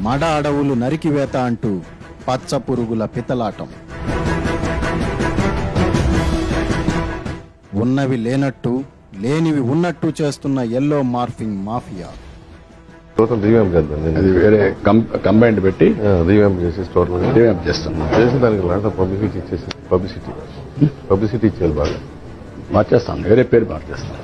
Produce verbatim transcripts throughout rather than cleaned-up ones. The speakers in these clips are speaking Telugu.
మడ అడవులు నరికివేత అంటూ పచ్చ పురుగుల పితలాటం. ఉన్నవి లేనట్టు లేనివి ఉన్నట్టు చేస్తున్న ఎల్లో మార్ఫింగ్ మాఫియా. రీవ్యాంప్ చేద్దాం, వేరే కంబైండ్ పెట్టి రీవ్యాంప్ చేసి స్టోర్ రీవ్యాంప్ చేస్తాం. చేసి దానికి లాంటి పబ్లిసిటీ ఇచ్చేసి పబ్లిసిటీ పబ్లిసిటీ ఇచ్చేయాలి. బాగా మార్చేస్తాం, వేరే పేరు మార్చేస్తాం.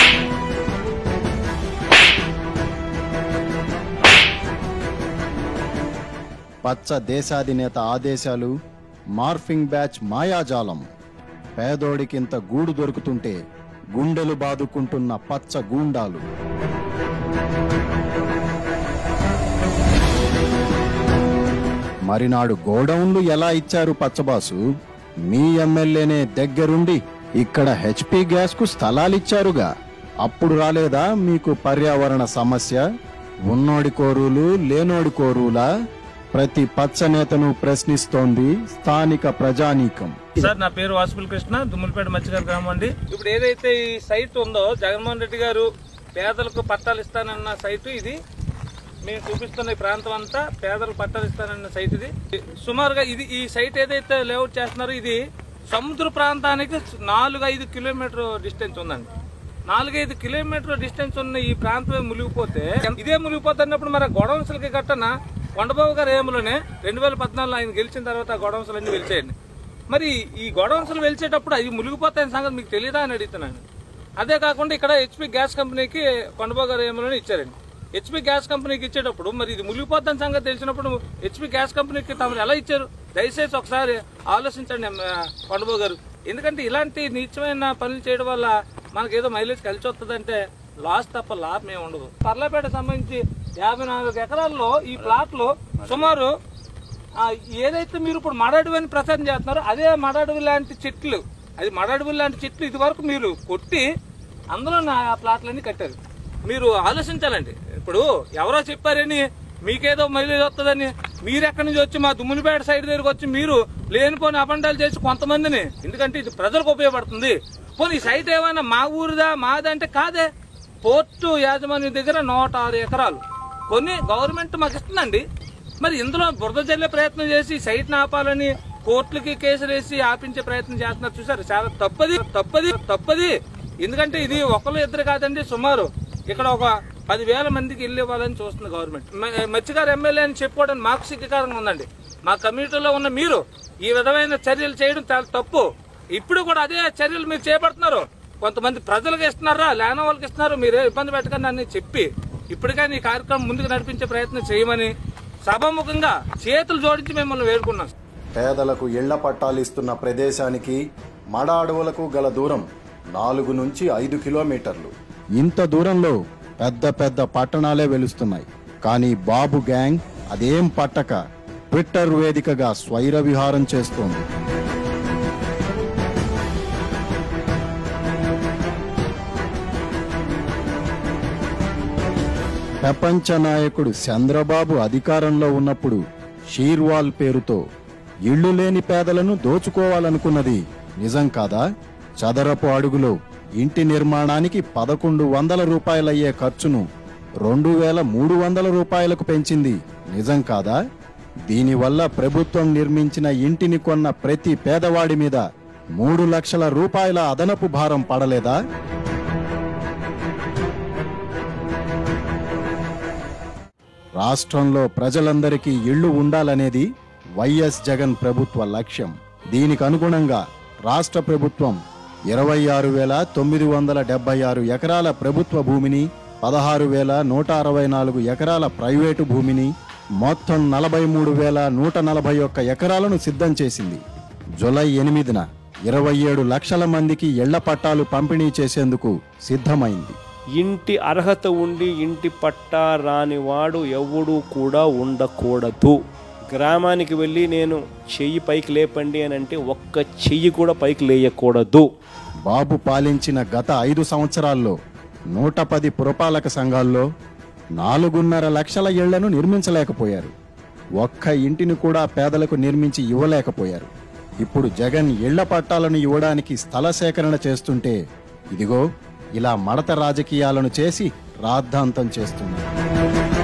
పచ్చ దేశాధినేత ఆదేశాలు, మార్ఫింగ్ బ్యాచ్ మాయాజాలం. పేదోడికింత గూడు దొరుకుతుంటే గుండెలు బాదుకుంటున్న పచ్చ గూండాలు. మరినాడు గోడౌన్లు ఎలా ఇచ్చారు పచ్చబాసు? మీ ఎమ్మెల్యేనే దగ్గరుండి ఇక్కడ హెచ్పీ గ్యాస్ కు స్థలాలిచ్చారుగా. అప్పుడు రాలేదా మీకు పర్యావరణ సమస్య? ఉన్నోడి కోరులు లేనోడి కోరులా? ప్రతి పచ్చ నేతను ప్రశ్నిస్తోంది స్థానిక ప్రజానీకం. సార్, నా పేరు వాసుపుల్ కృష్ణ, దుమ్ములపేట మత్స్యకార గ్రామం అండి. ఇప్పుడు ఏదైతే ఈ సైట్ ఉందో జగన్మోహన్ రెడ్డి గారు పేదలకు పట్టాలు ఇస్తానన్న సైటు ఇది. మేము చూపిస్తున్న ఈ ప్రాంతం అంతా పేదలకు పట్టాలు ఇస్తానన్న సైట్ ఇది. సుమారుగా ఇది ఈ సైట్ ఏదైతే లేఅవుట్ చేస్తున్నారో ఇది సముద్ర ప్రాంతానికి నాలుగు ఐదు కిలోమీటర్ డిస్టెన్స్ ఉందండి. నాలుగైదు కిలోమీటర్ డిస్టెన్స్ ఉన్న ఈ ప్రాంతమే మునిగిపోతే ఇదే మునిగిపోతున్నప్పుడు మరి గొడవన్సులకి గట్టన కొండబాబు గారు ఏములోనే రెండు వేల పద్నాలుగులో ఆయన గెలిచిన తర్వాత గొడవన్సులు అన్ని వెలిచేయండి. మరి ఈ గొడవన్సులు వెలిచేటప్పుడు అవి మునిగిపోతాయని సంగతి మీకు తెలియదా అని అడుగుతున్నాను. అదే కాకుండా ఇక్కడ హెచ్పీ గ్యాస్ కంపెనీకి కొండబాబు గారు ఏములోనే ఇచ్చారండి. హెచ్పీ గ్యాస్ కంపెనీకి ఇచ్చేటప్పుడు మరి ఇది మునిగిపోద్దని సంగతి తెలిసినప్పుడు హెచ్పీ గ్యాస్ కంపెనీకి తమరు ఎలా ఇచ్చారు? దయచేసి ఒకసారి ఆలోచించండి కొండబాబు గారు. ఎందుకంటే ఇలాంటి నీచమైన పనులు చేయడం వల్ల మనకేదో మైలేజ్ కలిసి వస్తుందంటే లాస్ తప్ప లాభం ఏమి ఉండదు. పర్లపేట సంబంధించి యాభై నాలుగు ఎకరాల్లో ఈ ప్లాట్ లో సుమారు ఏదైతే మీరు ఇప్పుడు మడడవి అని ప్రచారం చేస్తున్నారో అదే మడడవి లాంటి చెట్లు, అది మడడవి లాంటి చెట్లు ఇది వరకు మీరు కొట్టి అందులో ఆ ప్లాట్లన్నీ కట్టారు. మీరు ఆలోచించాలండి. ఇప్పుడు ఎవరో చెప్పారని మీకేదో మైలేజ్ వస్తుందని మీరు ఎక్కడి నుంచి వచ్చి మా దుమ్మునిపేట సైడ్ దగ్గరకు వచ్చి మీరు లేనిపోని అబండాలు చేసి కొంతమందిని, ఎందుకంటే ఇది ప్రజలకు ఉపయోగపడుతుంది. పోనీ సైట్ ఏమైనా మా ఊరిదా మాదా అంటే కాదే. పోర్టు యాజమాన్యం దగ్గర నూట ఆరు ఎకరాలు కొన్ని గవర్నమెంట్ మాకు ఇస్తుందండి. మరి ఇందులో బురద జల్లే ప్రయత్నం చేసి సైట్ ఆపాలని కోర్టులకి కేసులు వేసి ఆపించే ప్రయత్నం చేస్తున్నారు. చూసారు, చాలా తప్పది తప్పది తప్పది. ఎందుకంటే ఇది ఒకరు ఇద్దరు కాదండి, సుమారు ఇక్కడ ఒక పదివేల మందికి ఇల్లు ఇవ్వాలని చూస్తుంది గవర్నమెంట్. మత్స్యకార ఎమ్మెల్యే అని చెప్పుకోవడానికి మాకు సిగ్గుకారంగా ఉందండి. మా కమ్యూనిటీలో ఉన్న మీరు ఈ విధమైన చర్యలు చేయడం చాలా తప్పు. ఇప్పుడు కూడా అదే చర్యలు మీరు చేపడుతున్నారు. కొంతమంది ప్రజలకు ఇస్తున్నారా, లేని వాళ్ళకి ఇస్తున్నారు, మీరే ఇబ్బంది పెట్టకండి అని చెప్పి ఇప్పటికైనా ఈ కార్యక్రమం ముందుకు నడిపించే ప్రయత్నం చేయమని సభాముఖంగా చేతులు జోడించి మిమ్మల్ని వేడుకున్నాం. పేదలకు ఇళ్ల పట్టాలు ఇస్తున్న ప్రదేశానికి మడ అడవులకు గల దూరం నాలుగు నుంచి ఐదు కిలోమీటర్లు. ఇంత దూరంలో పెద్ద పెద్ద పట్టణాలే వెలుస్తున్నాయి. కానీ బాబు గ్యాంగ్ అదేం పట్టక ట్విట్టర్ వేదికగా స్వైర విహారం చేస్తోంది. ప్రపంచ నాయకుడు చంద్రబాబు అధికారంలో ఉన్నప్పుడు షీర్వాల్ పేరుతో ఇళ్లు లేని పేదలను దోచుకోవాలనుకున్నది నిజం కాదా? చదరపు అడుగులో ఇంటి నిర్మాణానికి పదకొండు వందల రూపాయలయ్యే ఖర్చును రెండు వేల మూడు వందల రూపాయలకు పెంచింది నిజం కాదా? దీనివల్ల ప్రభుత్వం నిర్మించిన ఇంటిని కొన్న ప్రతి పేదవాడి మీద మూడు లక్షల రూపాయల అదనపు భారం పడలేదా? రాష్ట్రంలో ప్రజలందరికీ ఇళ్లు ఉండాలనేది వైఎస్ జగన్ ప్రభుత్వ లక్ష్యం. దీనికి అనుగుణంగా రాష్ట్ర ప్రభుత్వం ఇరవై ఆరు వేల తొమ్మిది వందల డెబ్బై ఆరు ఎకరాల ప్రభుత్వ భూమిని, పదహారు వేల నూట అరవై నాలుగు ఎకరాల ప్రైవేటు భూమిని, మొత్తం నలభై మూడు వేల నూట నలభై ఒక్క ఎకరాలను సిద్ధం చేసింది. జూలై ఎనిమిదిన ఇరవై ఏడు లక్షల మందికి ఇళ్ల పట్టాలు పంపిణీ చేసేందుకు సిద్ధమైంది. ఇంటి అర్హత ఉండి ఇంటి పట్టా రానివాడు ఎవడూ కూడా ఉండకూడదు. గ్రామానికి వెళ్ళి నేను చెయ్యి పైకి లేపండి అని అంటే ఒక్క చెయ్యి కూడా పైకి లేయకూడదు. బాబు పాలించిన గత ఐదు సంవత్సరాల్లో నూట పది పురపాలక సంఘాల్లో నాలుగున్నర లక్షల ఇళ్లను నిర్మించలేకపోయారు. ఒక్క ఇంటిని కూడా పేదలకు నిర్మించి ఇవ్వలేకపోయారు. ఇప్పుడు జగన్ ఇళ్ల పట్టాలను ఇవ్వడానికి స్థల సేకరణ చేస్తుంటే ఇదిగో ఇలా మడత రాజకీయాలను చేసి రాద్ధాంతం చేస్తున్నారు.